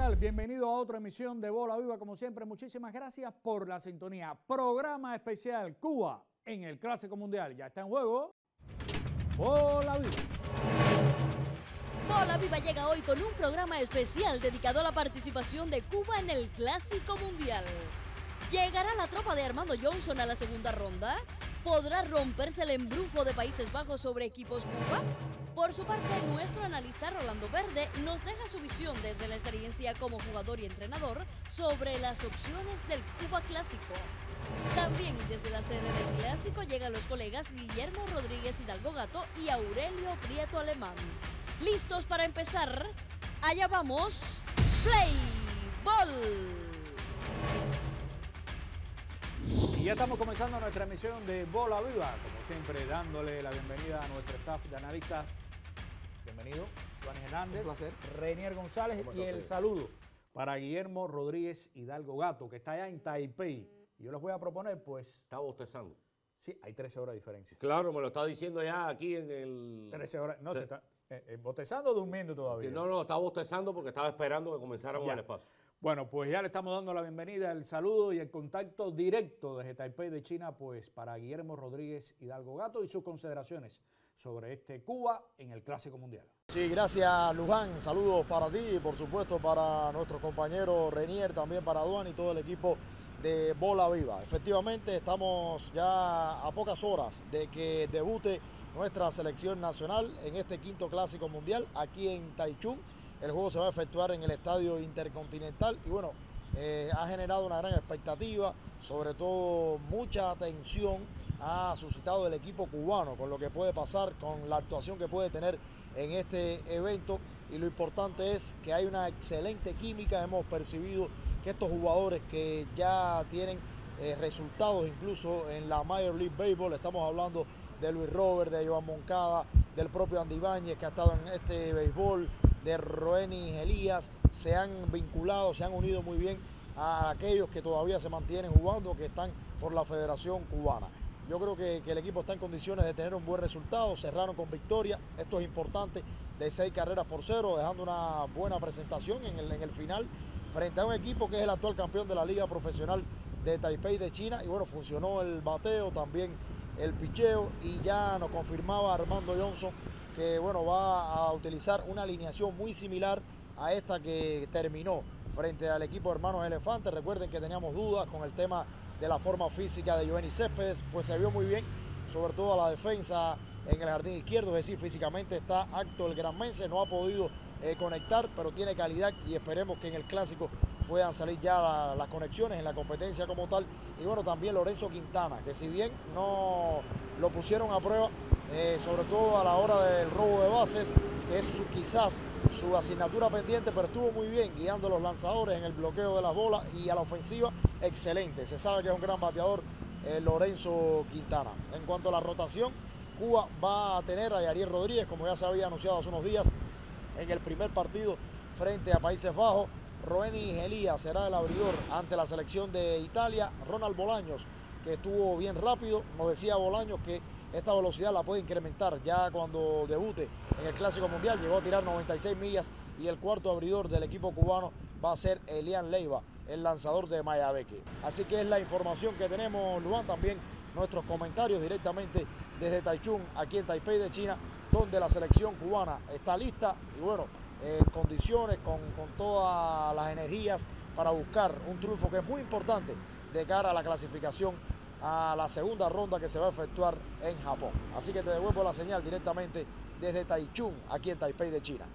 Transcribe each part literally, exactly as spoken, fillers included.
tal? Bienvenido a otra emisión de Bola Viva. Como siempre, muchísimas gracias por la sintonía. Programa especial Cuba en el Clásico Mundial. Ya está en juego Bola Viva. Bola Viva llega hoy con un programa especial dedicado a la participación de Cuba en el Clásico Mundial. ¿Llegará la tropa de Armando Johnson a la segunda ronda? ¿Podrá romperse el embrujo de Países Bajos sobre equipos Cuba? Por su parte, nuestro analista Rolando Verde nos deja su visión desde la experiencia como jugador y entrenador sobre las opciones del Cuba Clásico. También desde la sede del Clásico llegan los colegas Guillermo Rodríguez Hidalgo Gato y Aurelio Prieto Alemán. ¿Listos para empezar? ¡Allá vamos! ¡Play Ball! Y ya estamos comenzando nuestra emisión de Bola Viva, como siempre dándole la bienvenida a nuestro staff de analistas. Bienvenido, Juan Hernández, Un placer. Reinier González y el saludo para Guillermo Rodríguez Hidalgo Gato, que está allá en Taipei. Y yo les voy a proponer, pues... Está bostezando. Sí, hay trece horas de diferencia. Claro, me lo está diciendo ya aquí en el... trece horas, no, se está eh, eh, bostezando o durmiendo todavía. No, no, está bostezando porque estaba esperando que comenzáramos Ya. el espacio. Bueno, pues ya le estamos dando la bienvenida, el saludo y el contacto directo desde Taipei de China, pues para Guillermo Rodríguez Hidalgo Gato y sus consideraciones sobre este Cuba en el Clásico Mundial. Sí, gracias Luján, saludos para ti y por supuesto para nuestro compañero Reinier, también para Duan y todo el equipo de Bola Viva. Efectivamente estamos ya a pocas horas de que debute nuestra selección nacional en este quinto Clásico Mundial aquí en Taichung. El juego se va a efectuar en el Estadio Intercontinental y bueno, eh, ha generado una gran expectativa, sobre todo mucha atención ha suscitado el equipo cubano con lo que puede pasar, con la actuación que puede tener en este evento y lo importante es que hay una excelente química. Hemos percibido que estos jugadores que ya tienen eh, resultados incluso en la Major League Baseball, estamos hablando de Luis Robert, de Joan Moncada, del propio Andy Ibáñez que ha estado en este béisbol, de Roenis Elías, se han vinculado, se han unido muy bien a aquellos que todavía se mantienen jugando, que están por la Federación Cubana. Yo creo que, que el equipo está en condiciones de tener un buen resultado, cerraron con victoria, esto es importante, de seis carreras por cero, dejando una buena presentación en el, en el final, frente a un equipo que es el actual campeón de la Liga Profesional de Taipei de China, y bueno, funcionó el bateo, también el picheo, y ya nos confirmaba Armando Johnson que bueno, va a utilizar una alineación muy similar a esta que terminó frente al equipo Hermanos Elefantes. Recuerden que teníamos dudas con el tema de la forma física de Yoenis Céspedes, pues se vio muy bien, sobre todo a la defensa en el jardín izquierdo, es decir, físicamente está acto el granmense, no ha podido eh, conectar, pero tiene calidad y esperemos que en el Clásico puedan salir ya la, las conexiones en la competencia como tal. Y bueno, también Lorenzo Quintana, que si bien no lo pusieron a prueba, eh, sobre todo a la hora del robo de bases, que es su, quizás su asignatura pendiente, pero estuvo muy bien guiando a los lanzadores en el bloqueo de las bolas y a la ofensiva, excelente. Se sabe que es un gran bateador eh, Lorenzo Quintana. En cuanto a la rotación, Cuba va a tener a Yariel Rodríguez, como ya se había anunciado hace unos días, en el primer partido frente a Países Bajos. Roenis Elías será el abridor ante la selección de Italia. Ronald Bolaños, que estuvo bien rápido, nos decía Bolaños que esta velocidad la puede incrementar ya cuando debute en el Clásico Mundial. Llegó a tirar noventa y seis millas y el cuarto abridor del equipo cubano va a ser Elian Leiva, el lanzador de Mayabeque. Así que es la información que tenemos, Luan. También nuestros comentarios directamente desde Taichung, aquí en Taipei de China, donde la selección cubana está lista y bueno, en condiciones, con, con todas las energías para buscar un triunfo que es muy importante de cara a la clasificación a la segunda ronda que se va a efectuar en Japón. Así que te devuelvo la señal directamente desde Taichung, aquí en Taipei de China.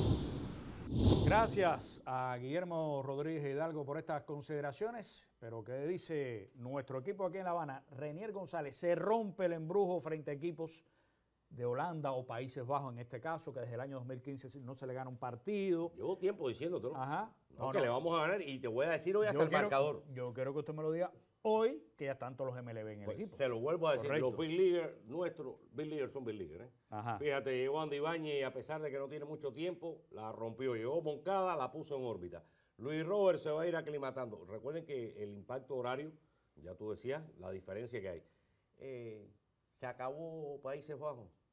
Gracias a Guillermo Rodríguez Hidalgo por estas consideraciones, pero ¿qué dice nuestro equipo aquí en La Habana? Reinier González, se rompe el embrujo frente a equipos de Holanda o Países Bajos en este caso, que desde el año dos mil quince no se le gana un partido. Llevo tiempo diciéndotelo. Ajá. No, No, que no. le vamos a ganar y te voy a decir hoy hasta Yo el quiero, marcador. yo quiero que usted me lo diga hoy, que ya están todos los M L B en el Pues equipo. se lo vuelvo a decir, Correcto. los Big Leaguers nuestros, Big Leaguers son Big Leaguers. ¿eh? Ajá. Fíjate, llegó Andy Ibáñez y a pesar de que no tiene mucho tiempo, la rompió. Llegó Moncada, la puso en órbita. Luis Robert se va a ir aclimatando. Recuerden que el impacto horario, ya tú decías, la diferencia que hay. Eh, se acabó Países Bajos.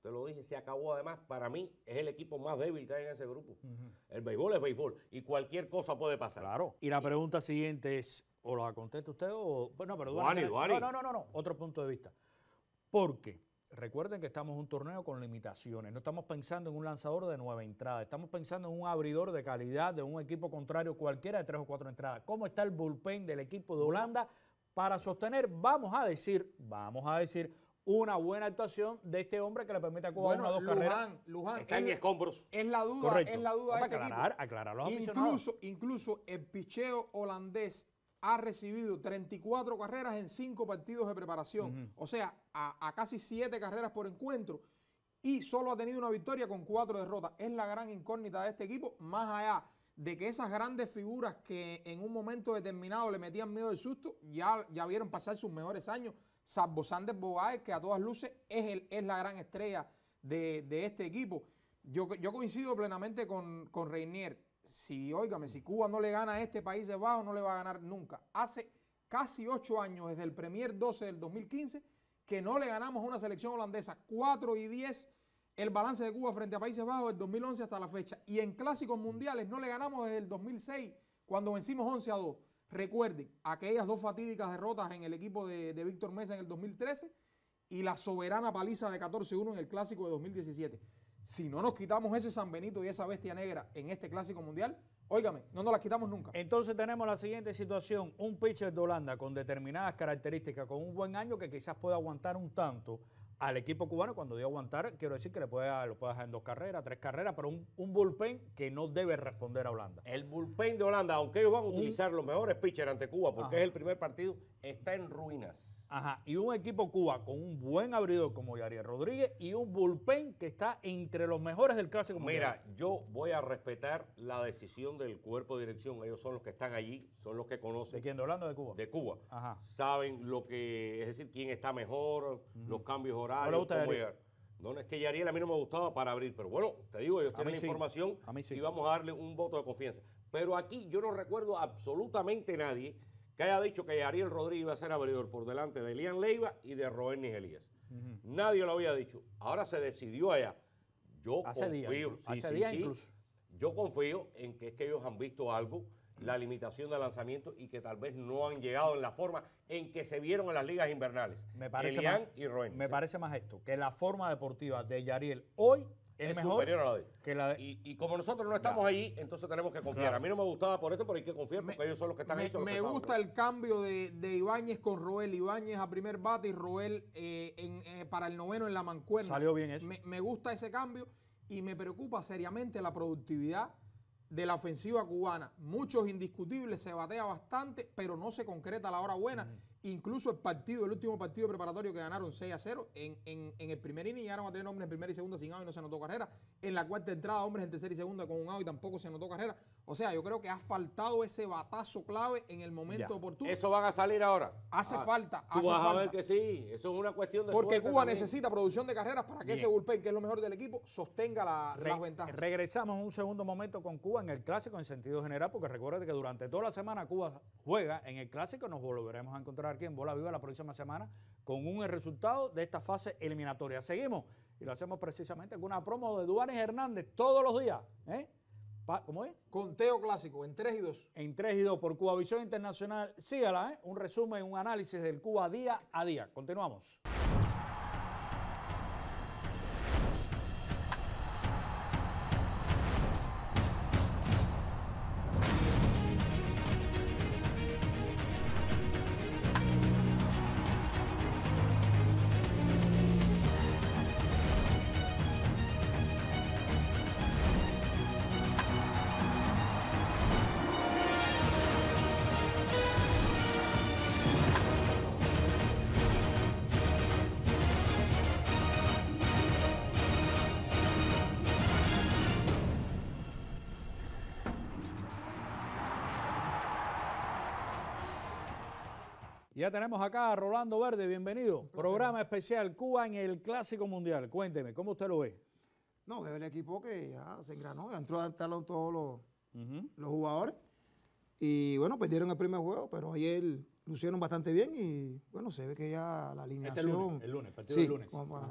te lo dije, se acabó. Además, para mí es el equipo más débil que hay en ese grupo. Uh-huh. El béisbol es béisbol y cualquier cosa puede pasar. Claro. Y la pregunta siguiente es, o la contesta usted o... Bueno, pero Duani, Duani. No, no, no, no, otro punto de vista. Porque recuerden que estamos en un torneo con limitaciones. No estamos pensando en un lanzador de nueve entradas. Estamos pensando en un abridor de calidad de un equipo contrario, cualquiera de tres o cuatro entradas. ¿Cómo está el bullpen del equipo de Holanda para sostener, vamos a decir, vamos a decir, una buena actuación de este hombre que le permite a Cuba bueno, una o dos Luján, carreras? Luján, está en escombros. Es la duda, Correcto. es la duda Vamos de este aclarar, equipo. aclarar los Incluso, incluso el picheo holandés ha recibido treinta y cuatro carreras en cinco partidos de preparación. Uh-huh. O sea, a, a casi siete carreras por encuentro. Y solo ha tenido una victoria con cuatro derrotas. Es la gran incógnita de este equipo, más allá de que esas grandes figuras que en un momento determinado le metían miedo del susto, ya, ya vieron pasar sus mejores años, salvo Sanders Bogart, que a todas luces es, el, es la gran estrella de, de este equipo. Yo, yo coincido plenamente con, con Reinier. Si, óigame, si Cuba no le gana a este Países Bajos, no le va a ganar nunca. Hace casi ocho años, desde el Premier doce del dos mil quince, que no le ganamos a una selección holandesa. cuatro y diez el balance de Cuba frente a Países Bajos del dos mil once hasta la fecha. Y en clásicos mundiales no le ganamos desde el dos mil seis, cuando vencimos once a dos. Recuerden, aquellas dos fatídicas derrotas en el equipo de, de Víctor Mesa en el dos mil trece y la soberana paliza de catorce a uno en el clásico de dos mil diecisiete. Si no nos quitamos ese San Benito y esa bestia negra en este clásico mundial, óigame, no nos las quitamos nunca. Entonces tenemos la siguiente situación, un pitcher de Holanda con determinadas características, con un buen año que quizás pueda aguantar un tanto al equipo cubano. Cuando digo aguantar, quiero decir que le puede, lo puede dejar en dos carreras, tres carreras, pero un, un bullpen que no debe responder a Holanda. El bullpen de Holanda, aunque ellos van a utilizar un, los mejores pitchers ante Cuba, porque ajá. es el primer partido, está en ruinas. Ajá, y un equipo Cuba con un buen abridor como Yariel Rodríguez y un bullpen que está entre los mejores del Clásico Mundial. Mira, yo voy a respetar la decisión del cuerpo de dirección. Ellos son los que están allí, son los que conocen. ¿De quién? ¿De Holanda o de Cuba? De Cuba. Ajá. Saben lo que, es decir, quién está mejor, uh-huh. los cambios horarios. ¿No le gusta cómo llegar. No, no, es que Yariel a mí no me gustaba para abrir, pero bueno, te digo, ellos tienen la sí. información sí. y vamos a darle un voto de confianza. Pero aquí yo no recuerdo absolutamente nadie que haya dicho que Yariel Rodríguez iba a ser abridor por delante de Elian Leiva y de Robernis Elías. Uh-huh. Nadie lo había dicho. Ahora se decidió allá. Yo hace confío, días, sí, hace sí, días sí, incluso. Yo confío en que es que ellos han visto algo, la limitación de lanzamiento y que tal vez no han llegado en la forma en que se vieron en las ligas invernales. Me parece Elian más, y Robernis. Me parece más esto, que la forma deportiva de Yariel hoy es, es mejor superior a la de él. Que la de... y, y como nosotros no estamos allí, entonces tenemos que confiar. Claro. A mí no me gustaba por esto, pero hay que confiar porque me, ellos son los que están me, ahí. Me gusta el cambio de, de Ibáñez con Roel. Ibáñez a primer bate y Roel eh, en, eh, para el noveno en la mancuerna. Salió bien eso. Me, me gusta ese cambio y me preocupa seriamente la productividad de la ofensiva cubana. Muchos indiscutibles, se batea bastante, pero no se concreta a la hora buena. Mm. Incluso el partido, el último partido preparatorio que ganaron seis a cero, en, en, en el primer inning llegaron a tener hombres en primera y segunda sin out y no se anotó carrera. En la cuarta entrada, hombres en tercera y segunda con un out y tampoco se anotó carrera. O sea, yo creo que ha faltado ese batazo clave en el momento ya. oportuno. ¿Eso van a salir ahora? Hace ah, falta, tú hace vas falta. a ver que sí, eso es una cuestión de Porque suerte Cuba también. necesita producción de carreras para que Bien. ese bullpen, que es lo mejor del equipo, sostenga la, Re las ventajas. Regresamos un segundo momento con Cuba en el Clásico en sentido general, porque recuerden que durante toda la semana Cuba juega en el Clásico. Nos volveremos a encontrar aquí en Bola Viva la próxima semana con un resultado de esta fase eliminatoria. Seguimos y lo hacemos precisamente con una promo de Duanes Hernández todos los días. ¿eh? ¿Cómo es? Conteo clásico en tres y dos. En tres y dos por Cubavisión Internacional. Sígala, ¿eh? Un resumen, un análisis del Cuba día a día. Continuamos. Ya tenemos acá a Rolando Verde, bienvenido. Programa especial Cuba en el Clásico Mundial. Cuénteme, ¿cómo usted lo ve? No, veo el equipo que ya se engranó, ya entró a adaptarlo todos los, uh-huh. los jugadores. Y bueno, perdieron el primer juego, pero ayer lucieron bastante bien y bueno, se ve que ya la alineación... Este lunes, el lunes, partido sí, del lunes. Como, Ajá.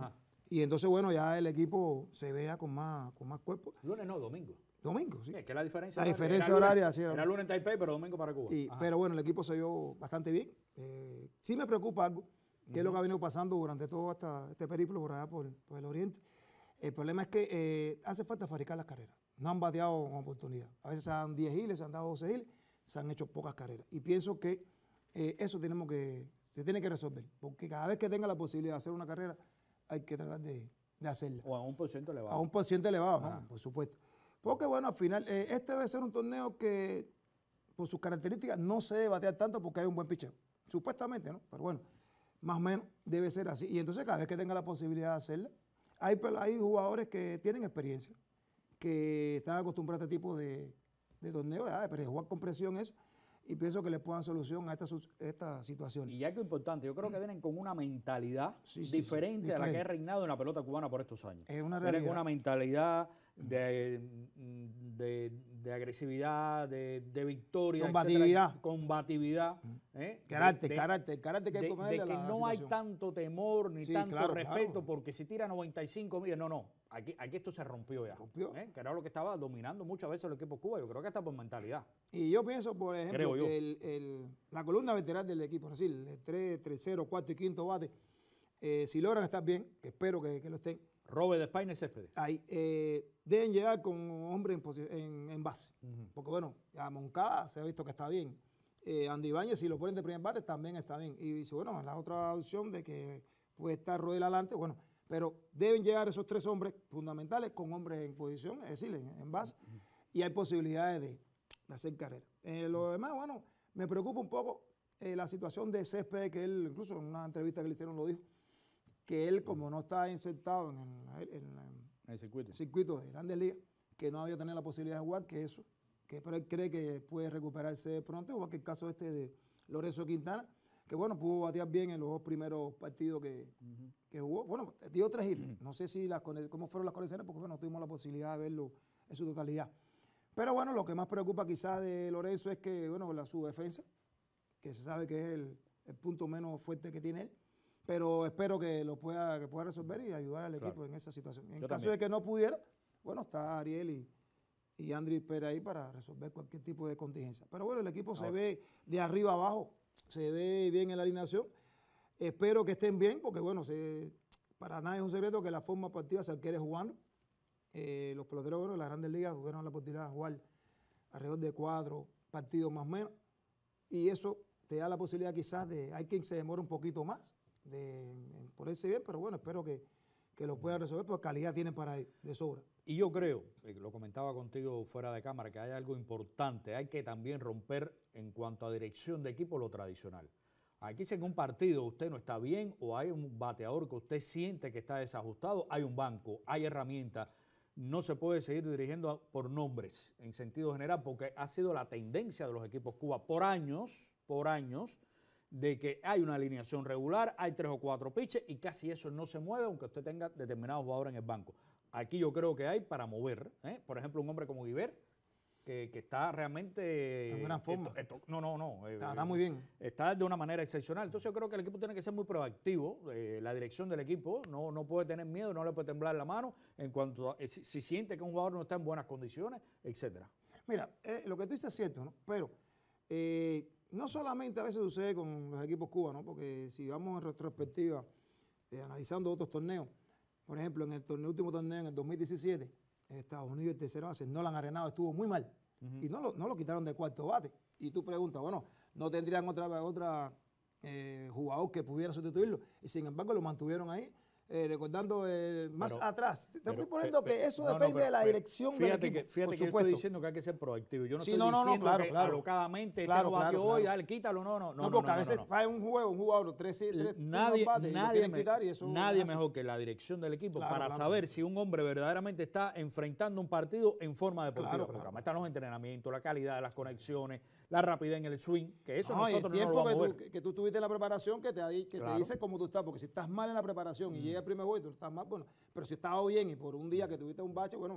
Y entonces, bueno, ya el equipo se vea con más, con más cuerpo. Lunes no, domingo. Domingo, sí. Sí, es que la diferencia, La era- diferencia era lunes- horaria, sí, era- Era lunes en Taipei, pero domingo para Cuba. Y- Ajá. pero bueno, el equipo se vio bastante bien. Eh, sí me preocupa algo, que es lo que ha venido pasando durante todo esta, este periplo por allá por, por el oriente. El problema es que eh, hace falta fabricar las carreras. No han bateado con oportunidad. A veces se dan diez giles, se han dado doce giles, se han hecho pocas carreras. Y pienso que eh, eso tenemos que, se tiene que resolver, porque cada vez que tenga la posibilidad de hacer una carrera, hay que tratar de, de hacerla. O a un por ciento elevado. A un por ciento elevado, ¿no? Ah. Por supuesto. Porque bueno, al final, eh, este debe ser un torneo que, por sus características, no se debe batear tanto porque hay un buen picheo. Supuestamente, ¿no? Pero bueno, más o menos debe ser así. Y entonces, cada vez que tenga la posibilidad de hacerla, hay, pel- hay jugadores que tienen experiencia, que están acostumbrados a este tipo de, de torneos, ¿verdad? Pero jugar con presión eso, y pienso que les puedan solución a esta, sus- esta situación. Y algo importante, yo creo que vienen con una mentalidad Sí, sí, diferente sí, a la que diferente. ha reinado en la pelota cubana por estos años. Es una Vienen realidad. con una mentalidad de, de, de agresividad, de, de victoria, Combatividad. etcétera, combatividad. ¿eh? Carácter, De- carácter, carácter que hay de, que ponerle de a que la no hay situación. tanto temor ni Sí, tanto claro, respeto, claro. porque si tira noventa y cinco millas, no, no, aquí, aquí esto se rompió ya. Rompió. ¿eh? Que era lo que estaba dominando muchas veces el equipo Cuba. Yo creo que hasta por mentalidad. Y yo pienso, por ejemplo, Creo yo. que el- el- la columna veteral del equipo, es decir, el tres, tercero, cuarto y quinto bate, eh, si logran estar bien, que espero que, que lo estén, Robe de España y Céspedes. ahí eh, deben llegar con hombres en, posi- en, en base. Porque bueno, a Moncada se ha visto que está bien. Eh, Andy Ibáñez, si lo ponen de primer bate, también está bien. Y dice, bueno, la otra opción de que puede estar Rodel adelante, bueno, pero deben llegar esos tres hombres fundamentales con hombres en posición, es decir, en, en base, y hay posibilidades de, de hacer carrera. Eh, lo demás, bueno, me preocupa un poco eh, la situación de Céspedes, que él, incluso en una entrevista que le hicieron, lo dijo, que él, como no está insertado en el, en la- En el circuito. circuito de Grandes Ligas, que no había tenido la posibilidad de jugar, que eso, que pero él cree que puede recuperarse pronto, igual que el caso este de Lorenzo Quintana, que bueno, pudo batear bien en los dos primeros partidos que, que jugó. Bueno, dio tres hits. No sé si las, cone- cómo fueron las conexiones, porque bueno, no tuvimos la posibilidad de verlo en su totalidad. Pero bueno, lo que más preocupa quizás de Lorenzo es que, bueno, la, su defensa, que se sabe que es el, el punto menos fuerte que tiene él, pero espero que lo pueda, que pueda resolver y ayudar al Claro. equipo en esa situación. En Yo caso también. de que no pudiera, bueno, está Ariel y, y Andrés Pérez ahí para resolver cualquier tipo de contingencia. Pero bueno, el equipo se Ahora. ve de arriba abajo, se ve bien en la alineación. Espero que estén bien, porque bueno, se, para nadie es un secreto que la forma partida se adquiere jugando. Eh, los peloteros, bueno, en las grandes ligas tuvieron la oportunidad de jugar alrededor de cuatro partidos más o menos. Y eso te da la posibilidad quizás de, hay quien se demora un poquito más de en ponerse bien, pero bueno, espero que, que lo puedan resolver, porque calidad tienen para ir de sobra. Y yo creo, eh, lo comentaba contigo fuera de cámara, que hay algo importante. Hay que también romper en cuanto a dirección de equipo lo tradicional. Aquí si en un partido usted no está bien o hay un bateador que usted siente que está desajustado, hay un banco, hay herramientas. No se puede seguir dirigiendo a- por nombres en sentido general, porque ha sido la tendencia de los equipos Cuba por años, por años, de que hay una alineación regular, hay tres o cuatro pitches y casi eso no se mueve, aunque usted tenga determinados jugadores en el banco. Aquí yo creo que hay para mover, ¿eh? Por ejemplo, un hombre como Guiver, que, que está realmente... En gran forma. esto- esto- no, no, no. eh, Está, está muy bien. Está de una manera excepcional. Entonces yo creo que el equipo tiene que ser muy proactivo, eh, la dirección del equipo, no, no puede tener miedo, no le puede temblar la mano en cuanto a eh, si, si siente que un jugador no está en buenas condiciones, etcétera. Mira, eh, lo que tú dices es cierto, ¿no? Pero eh, no solamente a veces sucede con los equipos cubanos, porque si vamos en retrospectiva, eh, analizando otros torneos, por ejemplo, en el, torneo, último torneo, en el dos mil diecisiete, Estados Unidos, el tercero base, Nolan Arenado estuvo muy mal. Y no lo, no lo quitaron de cuarto bate. Y tú preguntas, bueno, ¿no tendrían otra, otra eh, jugador que pudiera sustituirlo? Y sin embargo lo mantuvieron ahí. Eh, recordando eh, más Pero- atrás. Te Pero, estoy poniendo pe- que pe- eso no, no, depende pero- de la pero dirección del fíjate equipo, que, fíjate por que yo supuesto. estoy diciendo que hay que ser proactivo. Yo no Sí, estoy no, no, no, diciendo claro, que claro. alocadamente Claro, este no claro, batió hoy, claro. dale, quítalo. No, no, no. No, no, porque no, a no, veces no. falla un juego, un jugador, tres, tres, tres nadie, bates, y lo nadie, quieren me- quitar y eso nadie es así. mejor que la dirección del equipo Claro, para claro. saber si un hombre verdaderamente está enfrentando un partido en forma deportiva. Claro, Porque claro. además están los entrenamientos, la calidad de las conexiones, la rapidez en el swing, que eso No, y el nosotros no tiempo lo vamos a que, ver. tú, que, que tú tuviste en la preparación que te, di- que Claro. te dice cómo tú estás, porque si estás mal en la preparación y llega el primer juego y tú estás mal, bueno, pero si estás bien y por un día que tuviste un bache, bueno,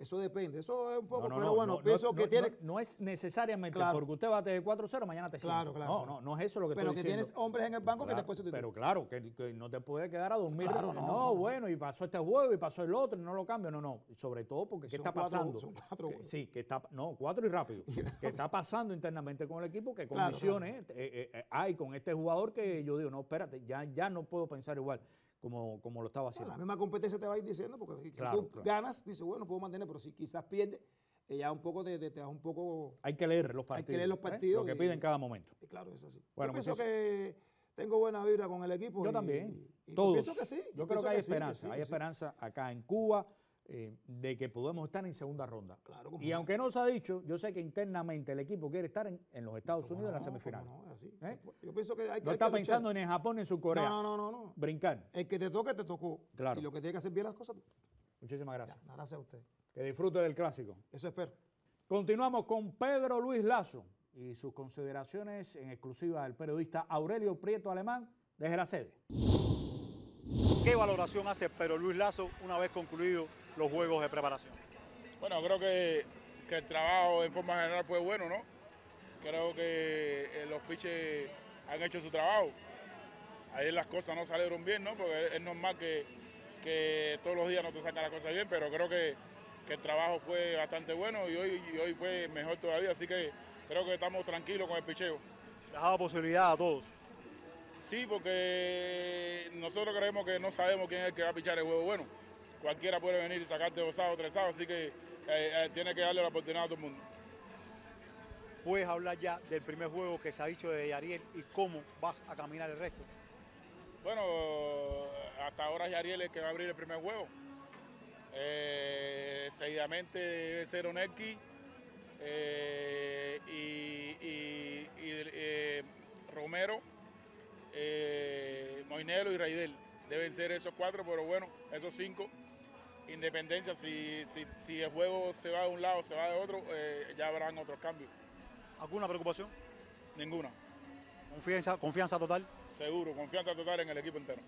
Eso depende, eso es un poco, No, no, pero no, bueno, no, pienso no, que no, tiene... no, no es necesariamente Claro. porque usted bate de cuatro cero, mañana te sienta. Claro, claro, No, claro. no, no es eso lo que Pero estoy que diciendo. tienes hombres en el banco que Claro, te pueden sustituir. pero claro, que, que no te puede quedar a dormir. Claro, no, no, no, no. bueno, y pasó este juego y pasó el otro y no lo cambio. No, no. Sobre todo porque ¿qué Son está cuatro- pasando? son cuatro Que- juegos. sí, que está, no, cuatro y rápido. que está pasando internamente con el equipo, que Claro, condiciones eh, eh, eh, hay con este jugador que yo digo, no, espérate, ya, ya no puedo pensar igual como, como lo estaba No, haciendo. la misma competencia te va a ir diciendo, porque si Claro, tú claro. ganas, dices, bueno, puedo mantener, pero si quizás pierdes, eh, ya un poco de, de- te das un poco... Hay que leer los Hay partidos. que leer los ¿eh? partidos Lo que y- piden en cada momento. eh, claro, es así. Bueno, yo pienso muchachos. que tengo buena vibra con el equipo. Yo y- también. y- y Todos. pienso que sí. Yo creo pienso que hay sí, que esperanza. sí, hay que sí. esperanza acá en Cuba eh, de que podemos estar en segunda ronda. Claro, como Y no. aunque no se ha dicho, yo sé que internamente el equipo quiere estar en, en los Estados ¿Cómo Unidos en la no? semifinal. ¿Cómo no? Es así. ¿Eh? Se puede. Yo pienso que hay que No hay está que luchar. pensando ni en Japón ni en Surcorea. No, no, no, no, no. Brincar. El que te toque, te tocó. Claro. Y lo que tiene que hacer bien las cosas, Muchísimas gracias. ya, gracias a usted. Que disfrute del clásico. Eso espero. Continuamos con Pedro Luis Lazo y sus consideraciones en exclusiva del periodista Aurelio Prieto Alemán desde la sede. ¿Qué valoración hace Pedro Luis Lazo una vez concluidos los juegos de preparación? Bueno, creo que, que el trabajo en forma general fue bueno, ¿no? Creo que eh, los pitchers han hecho su trabajo. Ayer las cosas no salieron bien, ¿no? Porque es, es normal que, que todos los días no te sacan las cosas bien, pero creo que, que el trabajo fue bastante bueno y hoy, y hoy fue mejor todavía, así que creo que estamos tranquilos con el picheo. Les ha dado posibilidad a todos. Sí, porque nosotros creemos que no sabemos quién es el que va a pichar el juego bueno. Cualquiera puede venir y sacarte dos sábados, tres sábados, así que eh, eh, tiene que darle la oportunidad a todo el mundo. ¿Puedes hablar ya del primer juego que se ha dicho de Yariel y cómo vas a caminar el resto? Bueno, hasta ahora es Yariel el que va a abrir el primer juego. Eh, seguidamente debe ser Onelki eh, y, y- y, eh, Romero, eh, Moinelo y Raidel. Deben ser esos cuatro, pero bueno, esos cinco. Independencia, si, si, si el juego se va de un lado o se va de otro, eh, ya habrán otros cambios. ¿Alguna preocupación? Ninguna. ¿Confianza, confianza total? Seguro, confianza total en el equipo entero.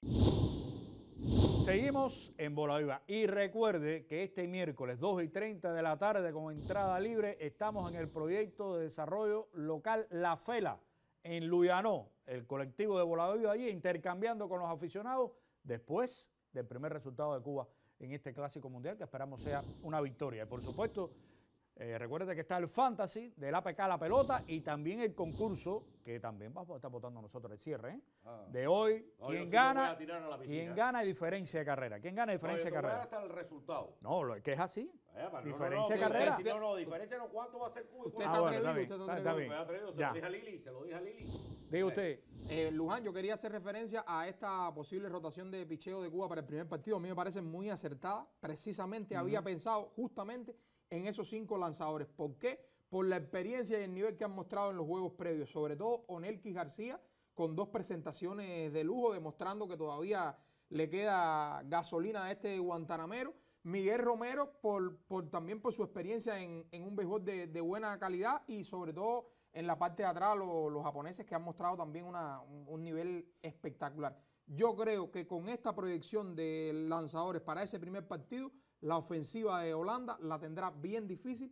Seguimos en Bola Viva y recuerde que este miércoles dos y treinta de la tarde con entrada libre estamos en el proyecto de desarrollo local La Fela en Luyanó, el colectivo de Bola Viva allí intercambiando con los aficionados después del primer resultado de Cuba en este Clásico Mundial que esperamos sea una victoria. Y por supuesto, eh, recuerde que está el Fantasy del A P K La Pelota y también el concurso que también vamos a estar votando nosotros el cierre ¿eh? Ah. de hoy. No, ¿Quién yo sí me voy gana? a tirar a la piscina. ¿Quién gana y diferencia de carrera? ¿Quién gana y diferencia de Oye, te voy a dar carrera? hasta el resultado. No, lo- que es así. Eh, pero no, Diferencia no, de no, carrera. que- No, no, diferencia no. ¿Cuánto va a ser Cuba? Usted Ah, está bueno, está atrevido, bien, usted está está atrevido. Me ha traído, se Ya. lo dije a Lili, se lo dije a Lili. Diga usted. Eh, Luján, yo quería hacer referencia a esta posible rotación de picheo de Cuba para el primer partido. A mí me parece muy acertada. Precisamente había pensado justamente en esos cinco lanzadores. ¿Por qué? Por la experiencia y el nivel que han mostrado en los juegos previos. Sobre todo Onelki García, con dos presentaciones de lujo, demostrando que todavía le queda gasolina a este guantanamero. Miguel Romero, por, por, también por su experiencia en, en un béisbol de, de buena calidad y sobre todo en la parte de atrás lo- los japoneses que han mostrado también una- un, un nivel espectacular. Yo creo que con esta proyección de lanzadores para ese primer partido, la ofensiva de Holanda la tendrá bien difícil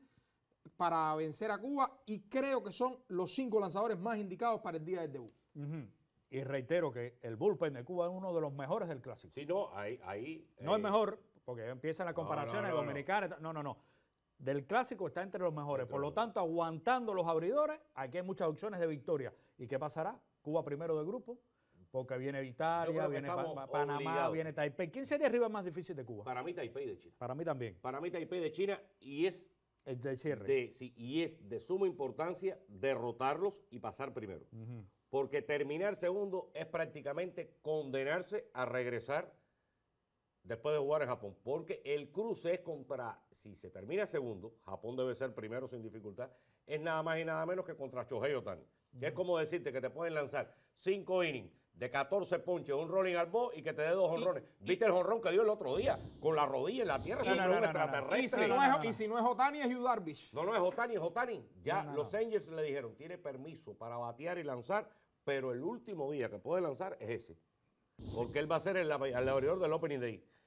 para vencer a Cuba y creo que son los cinco lanzadores más indicados para el día del debut. Ujú. Y reitero que el bullpen de Cuba es uno de los mejores del Clásico. Sí, no, ahí... ahí No eh, el mejor, porque empiezan las comparaciones no, no, no. dominicanas. No, no, no. Del Clásico está entre los mejores. Entre Por lo los tanto, aguantando los abridores, aquí hay muchas opciones de victoria. ¿Y qué pasará? Cuba primero de grupo, porque viene Yo Italia, creo que viene Pa- estamos Pa- Panamá, obligados. viene Taipei. ¿Quién sería el rival más difícil de Cuba? Para mí Taipei de China. Para mí también. Para mí Taipei de China y es El del cierre. de, sí, y es de suma importancia derrotarlos y pasar primero. Ujú. Porque terminar segundo es prácticamente condenarse a regresar después de jugar en Japón. Porque el cruce es contra, si se termina segundo, Japón debe ser primero sin dificultad, es nada más y nada menos que contra Shohei Ohtani. Que es como decirte que te pueden lanzar cinco innings de catorce ponches, un rolling al bo y que te dé dos honrones. ¿Viste el honrón que dio el otro día? Con la rodilla en la tierra, No, sin no, un no, no, no. Y extraterrestre. si no, no, no, es, no, no. y si no es Otani, es Yu Darvish. No, no, es Otani, es Otani. Ya No, no, los no. Angels le dijeron, tiene permiso para batear y lanzar, pero el último día que puede lanzar es ese. Porque él va a ser el, ab- el abridor del Opening Day.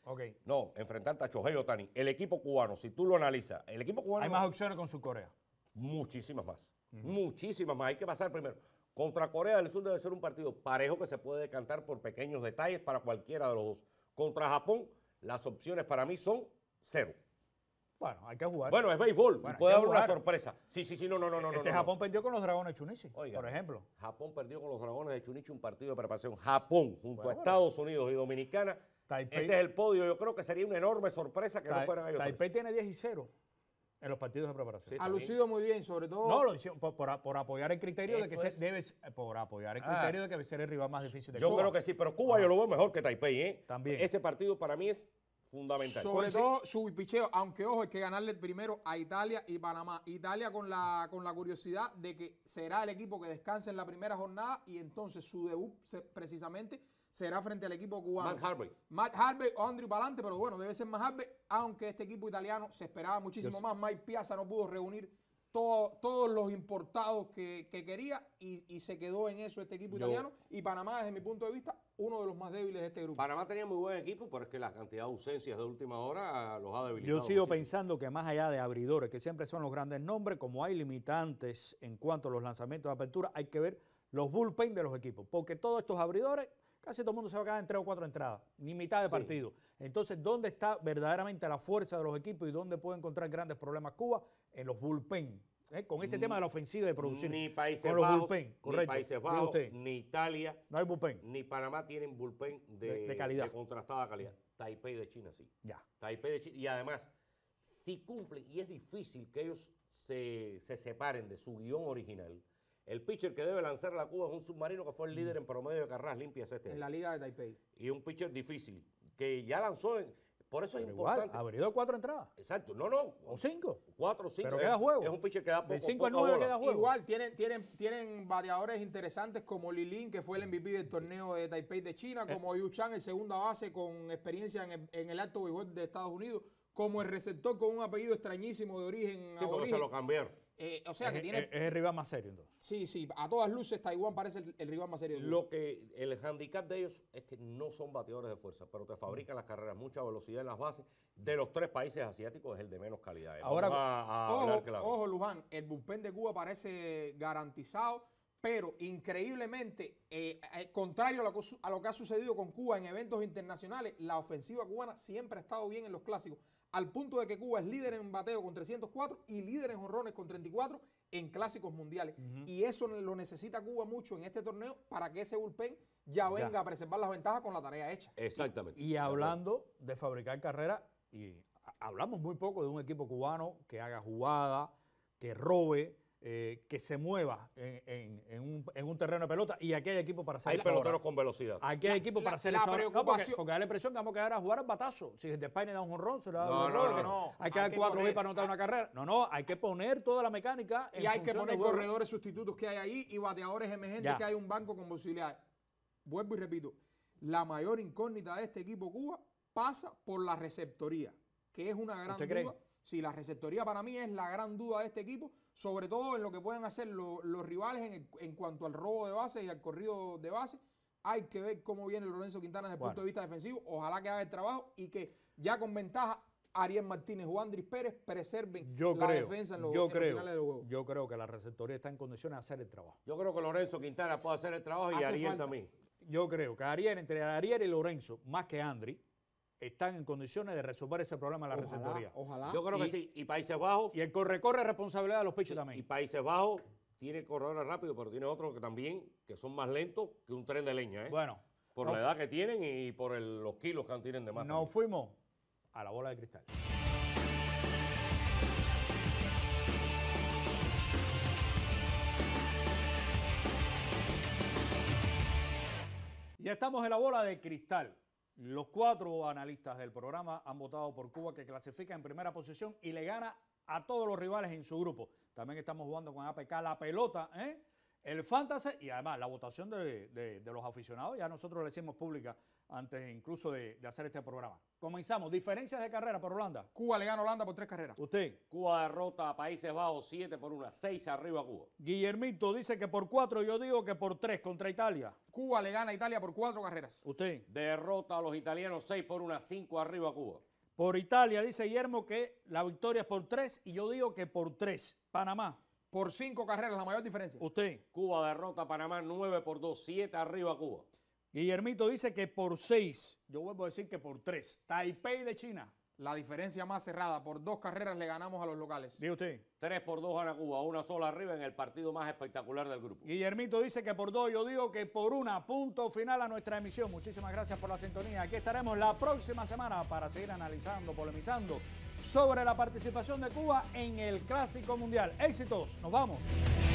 Ok. No, enfrentarte a Shohei Ohtani. El equipo cubano, si tú lo analizas, el equipo cubano... Hay más opciones con Surcorea. Muchísimas más. Uh-huh. Muchísimas más. Hay que pasar primero. Contra Corea del Sur debe ser un partido parejo que se puede decantar por pequeños detalles para cualquiera de los dos. Contra Japón, las opciones para mí son cero. Bueno, hay que jugar. Bueno, es béisbol. Bueno, puede haber jugar. una sorpresa. Sí, sí, sí, no, no, no, no. Este no, Japón no. perdió con los Dragones de Chunichi, Oiga, por ejemplo. Japón perdió con los Dragones de Chunichi un partido de preparación. Japón, junto bueno, a Estados Unidos y Dominicana. Taipei, ese es el podio. Yo creo que sería una enorme sorpresa que Ta no fueran ellos. Taipei tiene diez y cero en los partidos de preparación. Sí, ha lucido muy bien, sobre todo. No, lo hicieron por, por, por apoyar el criterio Esto de que es... se debe, por apoyar el Ah. criterio de que debe ser el rival más difícil de Yo Cuba. creo que sí, pero Cuba yo lo veo mejor que Taipei, ¿eh? También. Ese partido para mí es fundamental. Sobre todo su picheo, aunque ojo, hay que ganarle primero a Italia y Panamá. Italia con la, con la curiosidad de que será el equipo que descanse en la primera jornada y entonces su debut se, precisamente será frente al equipo cubano. Matt Harvey. Matt Harvey o Andrew Palante, pero bueno, debe ser más Harvey, aunque este equipo italiano se esperaba muchísimo más. Mike Piazza no pudo reunir todo, todos los importados que, que quería y, y se quedó en eso este equipo Yo- italiano. Y Panamá, desde mi punto de vista, uno de los más débiles de este grupo. Panamá tenía muy buen equipo, pero es que la cantidad de ausencias de última hora los ha debilitado. Yo sigo muchísimo. pensando que más allá de abridores, que siempre son los grandes nombres, como hay limitantes en cuanto a los lanzamientos de apertura, hay que ver los bullpen de los equipos, porque todos estos abridores, casi todo el mundo se va a quedar en tres o cuatro entradas, ni mitad de Sí. partido. Entonces, ¿dónde está verdaderamente la fuerza de los equipos y dónde puede encontrar grandes problemas Cuba? En los bullpen. ¿eh? Con este tema de la ofensiva y de producir. Ni Países con los Bajos, bullpen, ni correcto. Países Diga Bajos, usted, ni Italia, no hay bullpen. ni Panamá tienen bullpen de, De- de calidad. de contrastada calidad. Taipei de China sí. Ya. Taipei de China. Y además, si cumplen, y es difícil que ellos se, se separen de su guión original, el pitcher que debe lanzar a la Cuba es un submarino que fue el líder en promedio de carreras limpias este En año. la liga de Taipei. Y un pitcher difícil, que ya lanzó, en- por eso es Pero igual, importante. abridor cuatro entradas. Exacto, no, no, O cinco. cuatro o cinco. Pero es- queda juego. Es un pitcher que da poco, De cinco a poca nueve bola. queda juego. Igual tienen, tienen, tienen bateadores interesantes como Lilin, que fue el M V P del torneo de Taipei de China, como Yu Chan, el segunda base con experiencia en el, en el alto béisbol de Estados Unidos, como el receptor con un apellido extrañísimo de origen Sí, porque aborigen. se lo cambiaron. Eh, o sea que es, tiene. es- es el rival más serio, entonces. Sí, sí, a todas luces Taiwán parece el, el rival más serio del mundo. Lo que el handicap de ellos es que no son bateadores de fuerza, pero te fabrican las carreras, mucha velocidad en las bases. De los tres países asiáticos es el de menos calidad. ¿eh? Ahora- Vamos a, a Ojo, hablar claro. ojo, Luján, el bullpen de Cuba parece garantizado, pero increíblemente, eh, eh, contrario a lo, que, su- a lo que ha sucedido con Cuba en eventos internacionales, la ofensiva cubana siempre ha estado bien en los clásicos, al punto de que Cuba es líder en bateo con trescientos cuatro y líder en jonrones con treinta y cuatro en clásicos mundiales. Y eso lo necesita Cuba mucho en este torneo para que ese bullpen ya venga Ya. a preservar las ventajas con la tarea hecha. Exactamente. Y hablando de fabricar carreras, y a- hablamos muy poco de un equipo cubano que haga jugada, que robe, eh, que se mueva en, en- en un, en un terreno de pelota. Y aquí hay equipo para hacer Hay eso ahora. peloteros con velocidad. Aquí hay equipo la- para hacer la eso ahora. No, porque, preocupación- porque da la impresión que vamos a quedar a jugar al batazo. Si el de España da un jonrón, se le da No, un no, jonrón, no, que no. Hay que Hay dar que cuatro correr. hits para anotar una carrera. No, no, hay que poner toda la mecánica en Y hay que función poner del juego. corredores sustitutos que hay ahí y bateadores emergentes Ya. que hay un banco con posibilidades. Vuelvo y repito, la mayor incógnita de este equipo Cuba pasa por la receptoría, que es una gran ¿Usted cree? duda. Sí, la receptoría para mí es la gran duda de este equipo, sobre todo en lo que pueden hacer lo- los rivales en, el- en cuanto al robo de base y al corrido de base. Hay que ver cómo viene Lorenzo Quintana desde el Bueno. punto de vista defensivo. Ojalá que haga el trabajo y que ya con ventaja Ariel Martínez o Andrés Pérez preserven Yo la creo, defensa en, los- yo en los creo, finales del juego. yo creo que la receptoría está en condiciones de hacer el trabajo. Yo creo que Lorenzo Quintana puede hacer el trabajo y Hace Ariel falta. también. Yo creo que Ariel, entre Ariel y Lorenzo, más que Andri, están en condiciones de resolver ese problema en la receptoría. Ojalá, ojalá. Yo creo que Y- sí. Y Países Bajos. Y el corre-corre es responsabilidad de los pitchers Y también. Países Bajos tiene corredores rápidos, pero tiene otros que también, que son más lentos que un tren de leña, ¿eh? Bueno, por no la edad que tienen y por el- los kilos que tienen de más. nos también. fuimos a la bola de cristal. Ya estamos en la bola de cristal. Los cuatro analistas del programa han votado por Cuba, que clasifica en primera posición y le gana a todos los rivales en su grupo. También estamos jugando con A P K la pelota, ¿eh? El fantasy y además la votación de, de, de los aficionados, ya nosotros la hicimos pública antes incluso de, de hacer este programa. Comenzamos. Diferencias de carrera por Holanda. Cuba le gana a Holanda por tres carreras. Usted. Cuba derrota a Países Bajos siete por una, seis arriba a Cuba. Guillermito dice que por cuatro, yo digo que por tres contra Italia. Cuba le gana a Italia por cuatro carreras. Usted. Derrota a los italianos seis por una, cinco arriba a Cuba. Por Italia dice Guillermo que la victoria es por tres y yo digo que por tres. Panamá. Por cinco carreras, la mayor diferencia. Usted. Cuba derrota a Panamá nueve por dos, siete arriba a Cuba. Guillermito dice que por seis. Yo vuelvo a decir que por tres. Taipei de China. La diferencia más cerrada, por dos carreras le ganamos a los locales. Diga usted. tres por dos gana Cuba, una sola arriba en el partido más espectacular del grupo. Guillermito dice que por dos, yo digo que por una. Punto final a nuestra emisión. Muchísimas gracias por la sintonía. Aquí estaremos la próxima semana para seguir analizando, polemizando sobre la participación de Cuba en el Clásico Mundial. Éxitos. Nos vamos.